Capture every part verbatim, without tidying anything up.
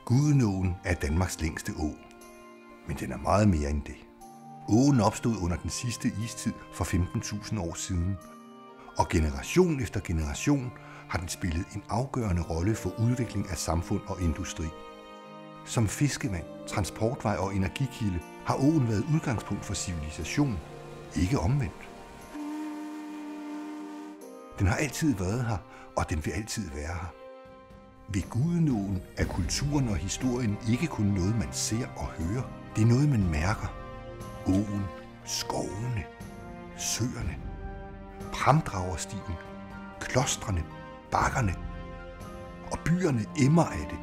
Gudenåen er Danmarks længste å, men den er meget mere end det. Åen opstod under den sidste istid for femten tusind år siden, og generation efter generation har den spillet en afgørende rolle for udvikling af samfund og industri. Som fiskevand, transportvej og energikilde har åen været udgangspunkt for civilisation, ikke omvendt. Den har altid været her, og den vil altid være her. Ved Gudenåen er kulturen og historien ikke kun noget, man ser og hører. Det er noget, man mærker. Åen, skovene, søerne, Pramdragerstien, klostrene, bakkerne og byerne emmer af det.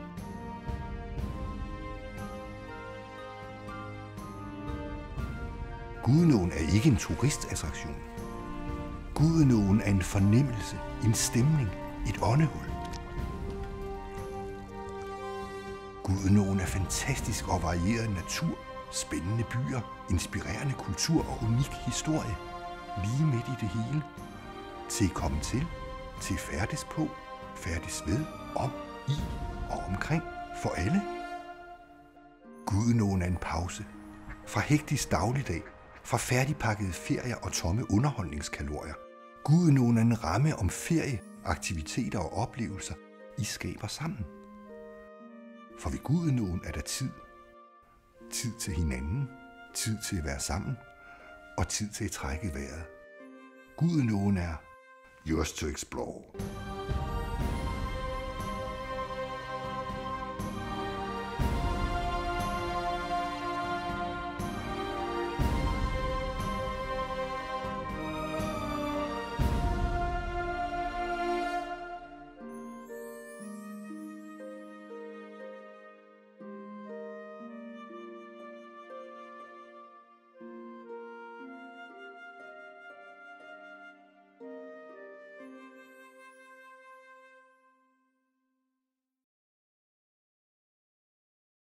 Gudenåen er ikke en turistattraktion. Gudenåen er en fornemmelse, en stemning, et åndehul. Gudenåen er fantastisk og varieret natur, spændende byer, inspirerende kultur og unik historie. Lige midt i det hele. Til at komme til, til at færdes på, færdes ved, om, i og omkring for alle. Gudenåen er en pause. Fra hektisk dagligdag, fra færdigpakkede ferier og tomme underholdningskalorier. Gudenåen er en ramme om ferie, aktiviteter og oplevelser, I skaber sammen. For ved Gudenåen er der tid. Tid til hinanden, tid til at være sammen, og tid til at trække vejret. Gudenåen er yours to explore.